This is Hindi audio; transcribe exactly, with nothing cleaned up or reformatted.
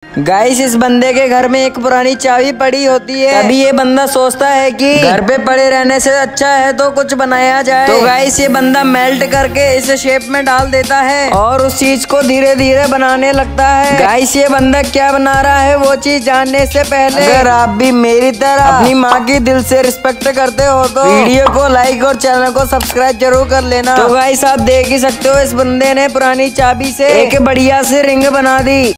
गाइस इस बंदे के घर में एक पुरानी चाबी पड़ी होती है। तभी ये बंदा सोचता है कि घर पे पड़े रहने से अच्छा है तो कुछ बनाया जाए। तो गाइस ये बंदा मेल्ट करके इसे शेप में डाल देता है और उस चीज को धीरे धीरे बनाने लगता है। गाइस ये बंदा क्या बना रहा है वो चीज जानने से पहले अगर आप भी मेरी तरह अपनी माँ की दिल से रिस्पेक्ट करते हो तो वीडियो को लाइक और चैनल को सब्सक्राइब जरूर कर लेना। तो गाइस आप देख ही सकते हो इस बंदे ने पुरानी चाबी से एक बढ़िया से रिंग बना दी।